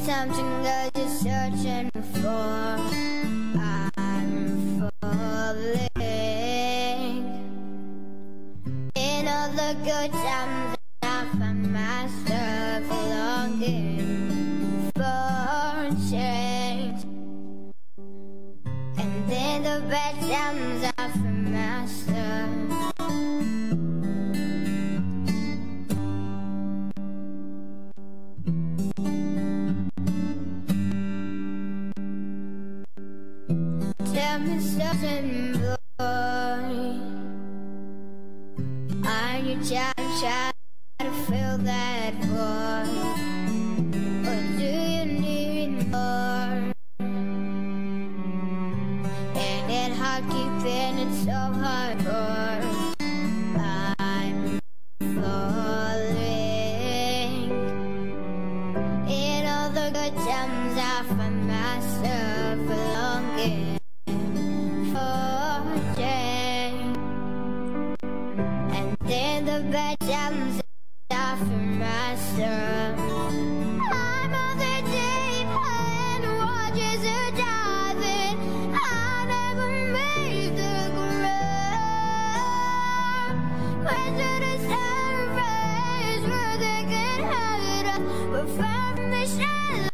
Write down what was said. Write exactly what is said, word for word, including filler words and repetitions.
something that you're searching for. I'm falling. In all the good times I find myself longing for change, and in the bad times I find myself tell me something, boy. Are you trying to try to fill that void, or do you need more? Ain't it hard keeping it so hard, boy? I'm falling. In all the good times I find myself longing for change, and in the bad times I find myself I'm on the deep end, waters are diving. I never made the ground. Went to the surface where they can have it up. We're from the shallow.